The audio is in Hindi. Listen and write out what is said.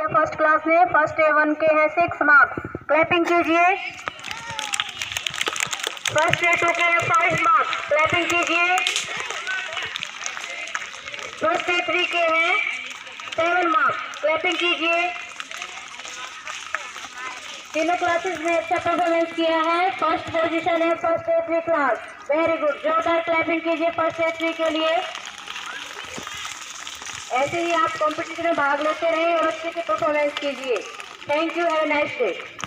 किया फर्स्ट क्लास में। फर्स्ट A1 के हैं 6 मार्क्स, क्लैपिंग कीजिए। फर्स्ट A2 के हैं 5 मार्क्स, क्लैपिंग कीजिए। फर्स्ट A3 के हैं 7 मार्क्स, क्लैपिंग कीजिए। तीनों क्लासेस में अच्छा परफॉर्मेंस किया है। फर्स्ट पोजीशन है first A3 class, very good, जोरदार क्लैपिंग कीजिए फर्स्ट A3 के लिए। ऐसे ही आप कंपटीशन में भाग लेते रहिए और अच्छे से परफॉर्मेंस कीजिए। Thank you, have a nice day.